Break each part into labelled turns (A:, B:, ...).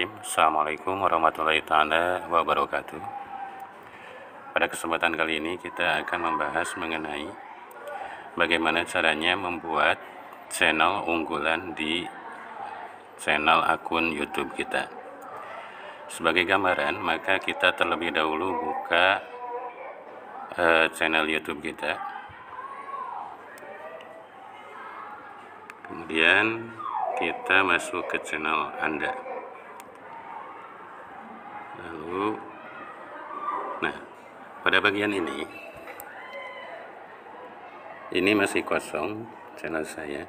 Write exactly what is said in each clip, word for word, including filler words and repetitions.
A: Bismillahirrahmanirrahim. Assalamualaikum warahmatullahi taala wabarakatuh. Pada kesempatan kali ini kita akan membahas mengenai bagaimana caranya membuat channel unggulan di channel akun YouTube kita. Sebagai gambaran, maka kita terlebih dahulu buka uh, channel YouTube kita. Kemudian kita masuk ke channel Anda. Lalu, nah, pada bagian ini, ini masih kosong channel saya,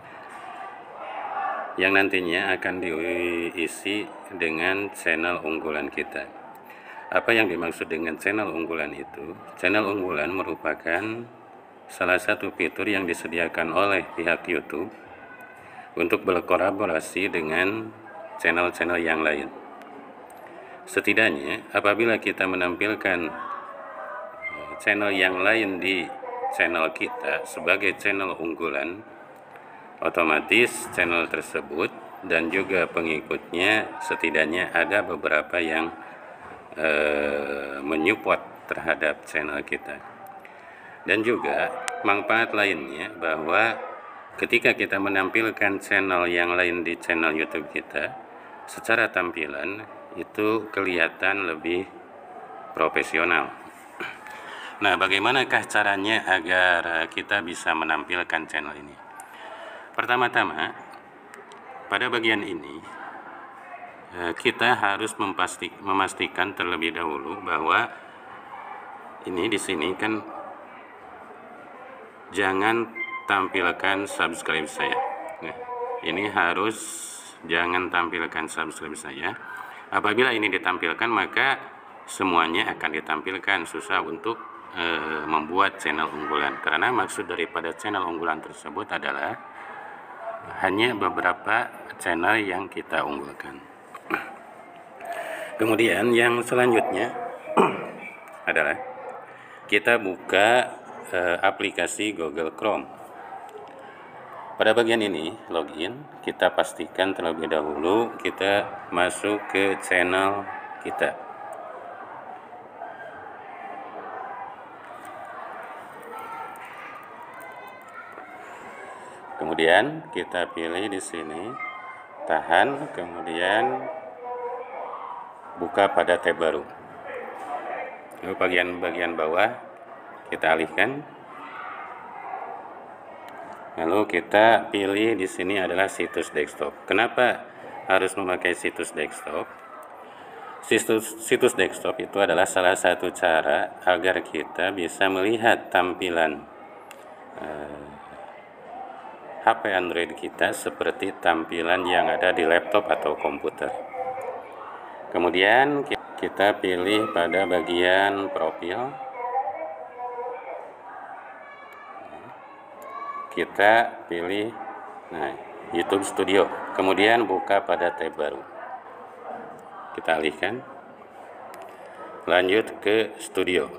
A: yang nantinya akan diisi dengan channel unggulan kita. Apa yang dimaksud dengan channel unggulan itu? Channel unggulan merupakan salah satu fitur yang disediakan oleh pihak YouTube untuk berkolaborasi dengan channel-channel yang lain. Setidaknya apabila kita menampilkan channel yang lain di channel kita sebagai channel unggulan, otomatis channel tersebut dan juga pengikutnya setidaknya ada beberapa yang eh, menyupport terhadap channel kita. Dan juga manfaat lainnya bahwa ketika kita menampilkan channel yang lain di channel YouTube kita, secara tampilan itu kelihatan lebih profesional. Nah, bagaimanakah caranya agar kita bisa menampilkan channel ini? Pertama-tama, pada bagian ini kita harus memastikan terlebih dahulu bahwa ini di sini kan jangan tampilkan subscribe saya. Nah, ini harus jangan tampilkan subscribe saya. Apabila ini ditampilkan, maka semuanya akan ditampilkan. Susah untuk e, membuat channel unggulan, karena maksud daripada channel unggulan tersebut adalah hanya beberapa channel yang kita unggulkan. Kemudian yang selanjutnya adalah kita buka e, aplikasi Google Chrome. Pada bagian ini, login, kita pastikan terlebih dahulu kita masuk ke channel kita. Kemudian kita pilih di sini, tahan, kemudian buka pada tab baru. Lalu bagian-bagian bawah kita alihkan. Lalu kita pilih di sini adalah situs desktop. Kenapa harus memakai situs desktop? Situs, situs desktop itu adalah salah satu cara agar kita bisa melihat tampilan eh, H P Android kita seperti tampilan yang ada di laptop atau komputer. Kemudian kita pilih pada bagian profil. Kita pilih nah, YouTube Studio, kemudian buka pada tab baru, kita alihkan, lanjut ke Studio.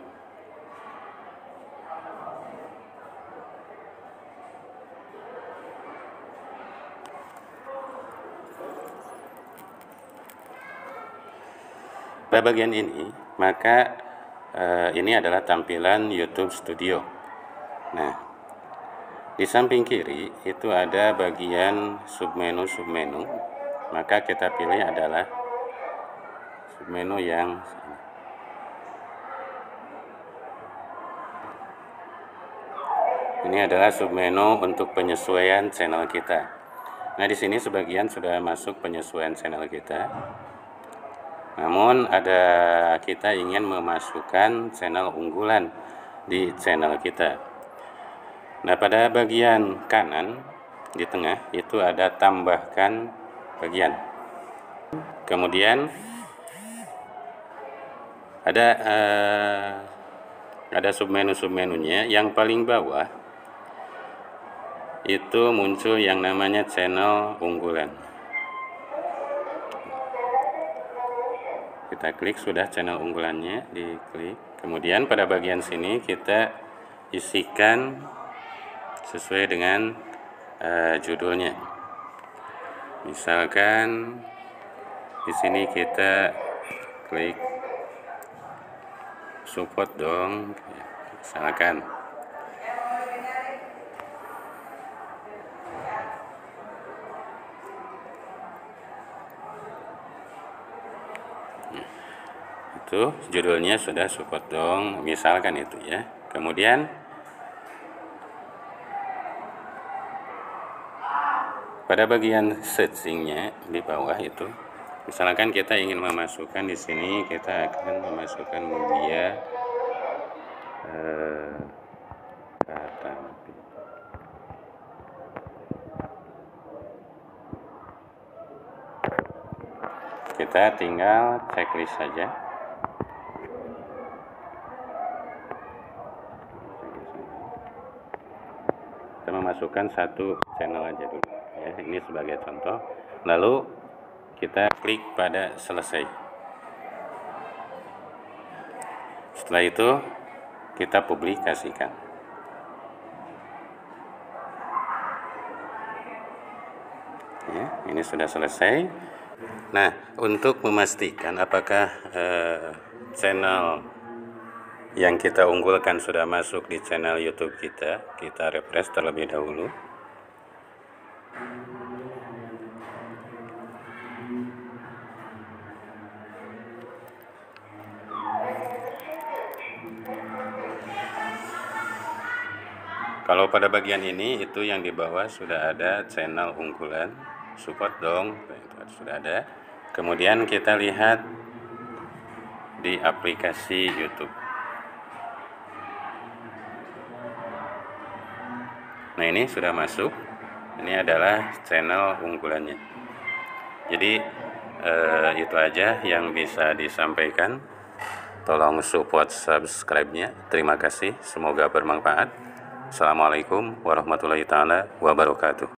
A: Pada bagian ini, maka eh, ini adalah tampilan YouTube Studio. Nah, di samping kiri itu ada bagian submenu-submenu, maka kita pilih adalah submenu yang ini adalah submenu untuk penyesuaian channel kita. Nah, di sini sebagian sudah masuk penyesuaian channel kita. Namun ada kita ingin memasukkan channel unggulan di channel kita. Nah, pada bagian kanan di tengah itu ada tambahkan bagian. Kemudian ada eh, ada submenu-submenunya. Yang paling bawah itu muncul yang namanya channel unggulan. Kita klik, sudah channel unggulannya diklik. Kemudian pada bagian sini kita isikan sesuai dengan uh, judulnya. Misalkan Di sini kita klik support dong, misalkan. Itu judulnya sudah support dong, misalkan itu ya. Kemudian pada bagian searchingnya di bawah itu, misalkan kita ingin memasukkan di sini, kita akan memasukkan media eh, kata kita tinggal checklist saja. Kita memasukkan satu channel aja dulu ya, ini sebagai contoh, lalu kita klik pada selesai. Setelah itu kita publikasikan ya, ini sudah selesai. Nah, untuk memastikan apakah eh, channel yang kita unggulkan sudah masuk di channel YouTube kita, kita refresh terlebih dahulu. Kalau pada bagian ini itu yang di bawah sudah ada channel unggulan, support dong, itu sudah ada. Kemudian kita lihat di aplikasi YouTube. Nah, ini sudah masuk. Ini adalah channel unggulannya. Jadi eh, itu aja yang bisa disampaikan. Tolong support subscribe-nya. Terima kasih. Semoga bermanfaat. Assalamualaikum warahmatullahi taala wabarakatuh.